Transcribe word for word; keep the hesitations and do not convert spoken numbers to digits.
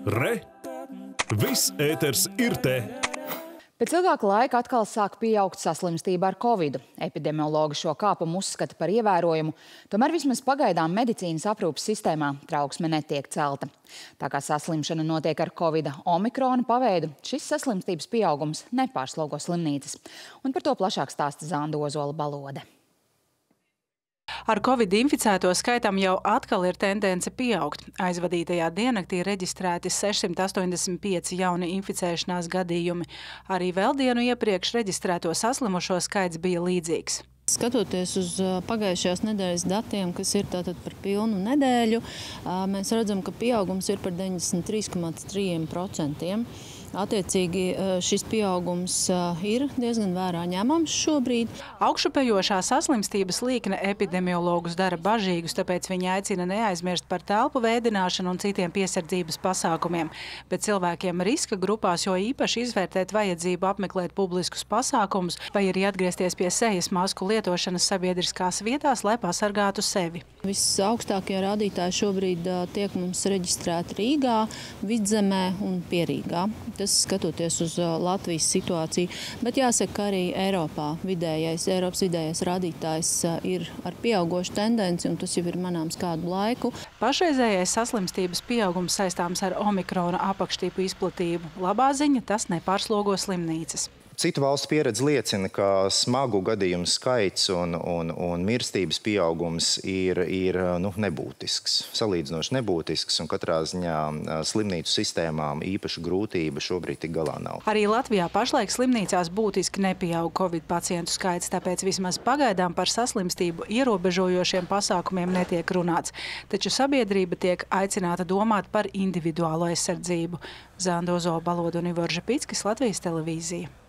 Re! Viss ēters ir te! Pēc ilgāka laika atkal sāk pieaugt saslimstība ar covidu. Epidemiologi šo kāpumu uzskata par ievērojumu, tomēr vismaz pagaidām medicīnas aprūpes sistēmā trauksme netiek celta. Tā kā saslimšana notiek ar covida omikrona paveidu, šis saslimstības pieaugums nepārslogo slimnīcas. Un par to plašāk stāsta Zanda Ozola Balode. Ar covidu inficēto skaitam jau atkal ir tendence pieaugt. Aizvadītajā diennaktī reģistrēti sešsimt astoņdesmit pieci jauni inficēšanās gadījumi. Arī vēl dienu iepriekš reģistrēto saslimušo skaits bija līdzīgs. Skatoties uz pagājušajās nedēļas datiem, kas ir tātad par pilnu nedēļu, mēs redzam, ka pieaugums ir par deviņdesmit trīs komā trīs procenti. Attiecīgi šis pieaugums ir diezgan vērā ņemams šobrīd. Augšupejošā saslimstības līkne epidemiologus dara bažīgus, tāpēc viņi aicina neaizmirst par telpu veidināšanu un citiem piesardzības pasākumiem. Bet cilvēkiem riska grupās jo īpaši izvērtēt vajadzību apmeklēt publiskus pasākumus vai arī atgriezties pie sejas masku lietošanas sabiedriskās vietās, lai pasargātu sevi. Visaugstākie rādītāji šobrīd tiek mums reģistrēti Rīgā, Vidzemē un Pierīgā. Tas skatoties uz Latvijas situāciju, bet jāsaka, ka arī Eiropā vidējais, Eiropas vidējais rādītājs ir ar pieaugošu tendenci, un tas jau ir manāms kādu laiku. Pašreizējais saslimstības pieaugums saistāms ar omikrona apakštipu izplatību. Labā ziņa, tas nepārslogo slimnīcas. Citu valstu pieredze liecina, ka smagu gadījumu skaits un, un, un mirstības pieaugums ir, ir nu, nebūtisks, salīdzinoši nebūtisks, un katrā ziņā slimnīcu sistēmām īpaša grūtība šobrīd tik galā nav. Arī Latvijā pašlaik slimnīcās būtiski nepieaug covid pacientu skaits, tāpēc vismaz pagaidām par saslimstību ierobežojošiem pasākumiem netiek runāts. Taču sabiedrība tiek aicināta domāt par individuālo aizsardzību. Zanda Ozola Balode un Ivors Žepickis, Latvijas televīzija.